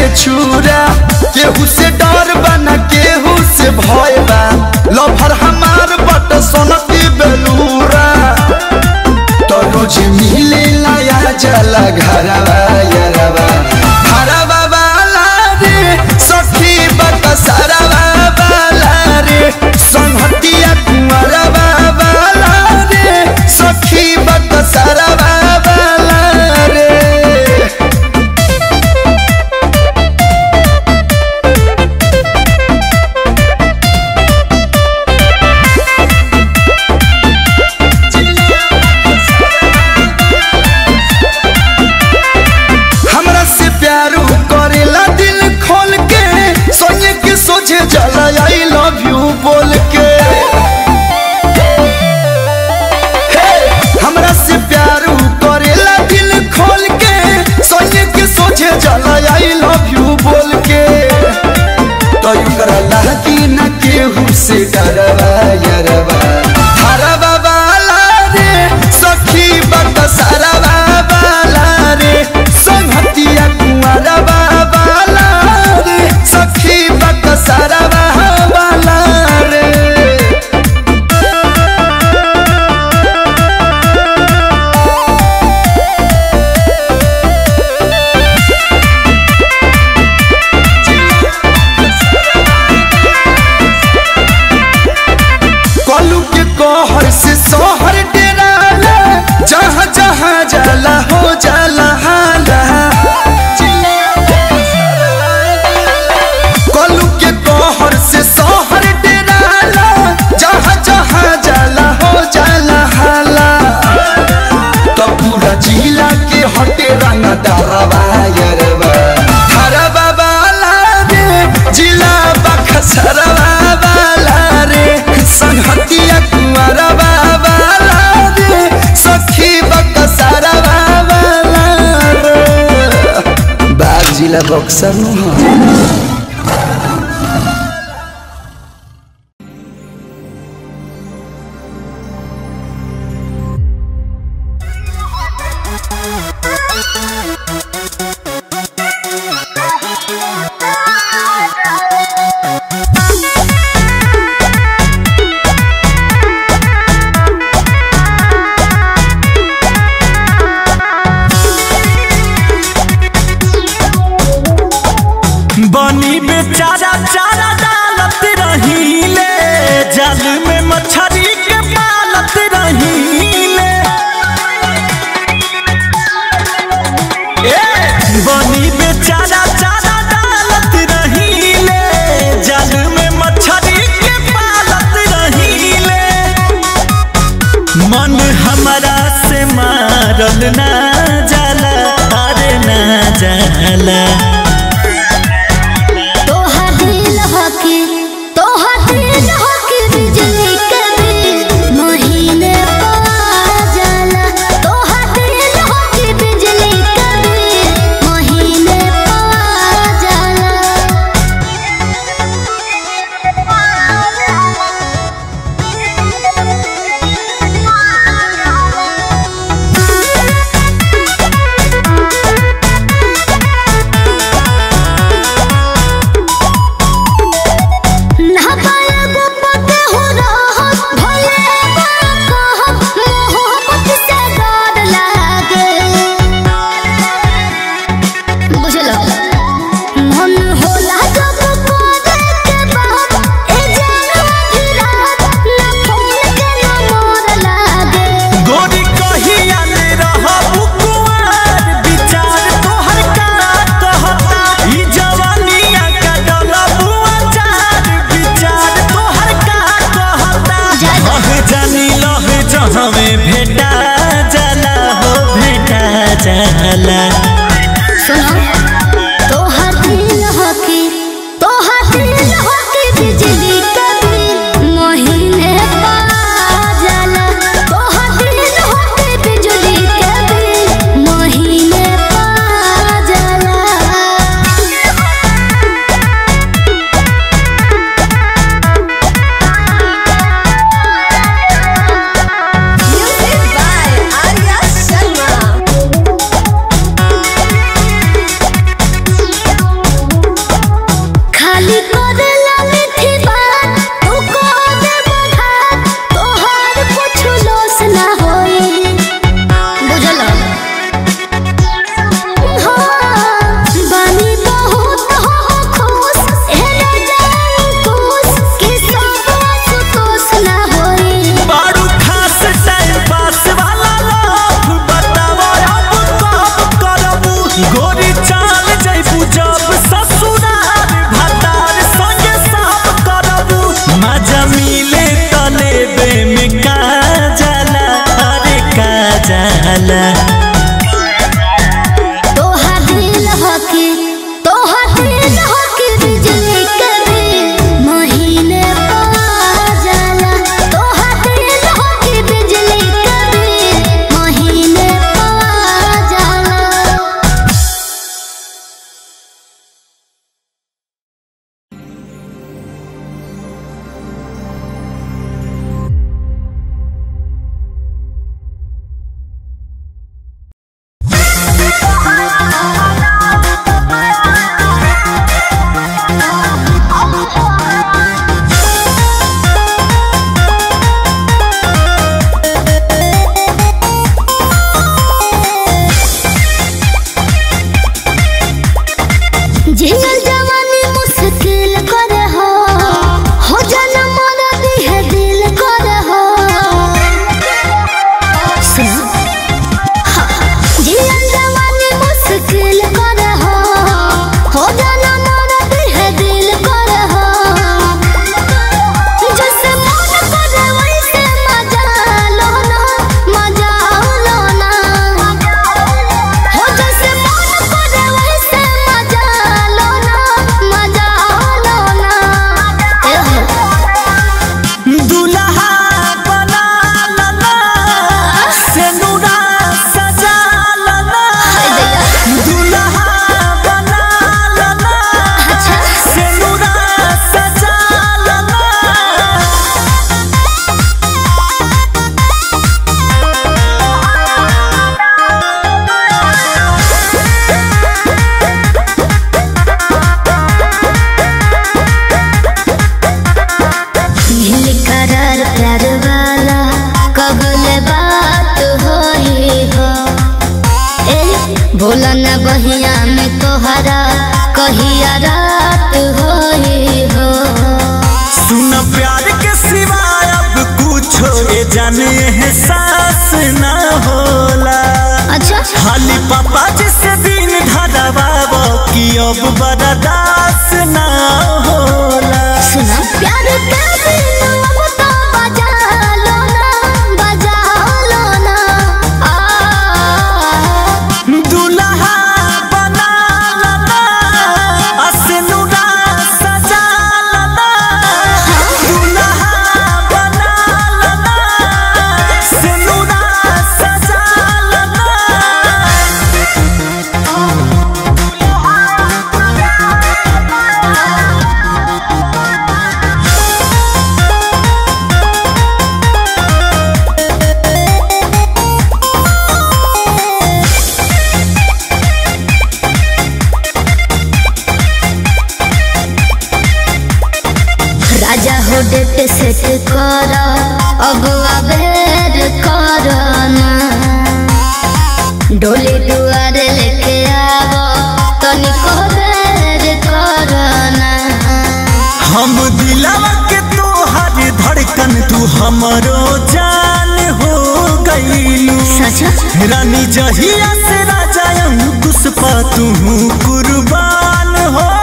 छुरा केहू से डर बना केहू से भय बा लभर हमार बट सोनती बेलूरा तो रोज मिले लाया जला घरवा यारवा घरवा वाला रे सखी बट सरवा वाला रे संहतिया कुंवरवा वाला रे सखी बट सरवा वाला रे जला आई लव यू बोल के हमरा से प्यार करेला दिल खोल के सोने के सोचे जला आई लव यू बोल के तो करला कि न केहू से डरवा यारवा हरवा वाला रे सखी बट सरवा वाला रे संहतिया कुंवरवा वाला रे सखी बट सरवा वाला रे कलू के कहर से सोहर डेराला जहाँ जहाँ जाला हो जाला हाला कलू के कहर से सोहर डेराला जहाँ जहाँ जाला हो जाला हाला तो पूरा जिला के हटे रंग दरवा यारवा हरवा वाला रे जिला बक्सरवा वाला रे संहतिया कुंवरवा वाला रे सखी बक्सरवा वाला रे बाग जिला बक्सर नु बनी बेचारा चारा डालत रहीले जल में मछली के पालत रहीले बनी बेचारा चारा डालत रहीले जल में मछली के पालत रहीले मन हमारा से मारल ना जाला अरे ना जाला हमें भेटा जाला हो भेटा जाला बिजली कभी महीने पा जाला बिजली कभी महीने पा जाला Music by Arya Sharma. करार प्यार वाला कबले बात होई हो भोला न बहिया में तोहरा कहिया रात होई हो। सुन प्यार के सिवाय अब कुछ ए जाने एहसास ना होला। अच्छा खाली पापा जिसे दिन ढावा कि अब बर्दाश्त ना होला। सुना प्यार के बिन अब तो बजा लो ना दुल्हा बना लना असनुरा सजा लना दुल्हा बना लना असनुरा सजा लना। राजा हो डेट सेट कर अब अबेर कर ना डोली दुआरे लेके आवो तनिको बेर कर ना। हम दिलवा के तोहर धड़कन तू हमरो जान हो गईलू। सच रानी जहिया से राजा अंकुश पा तू कुर्बान हो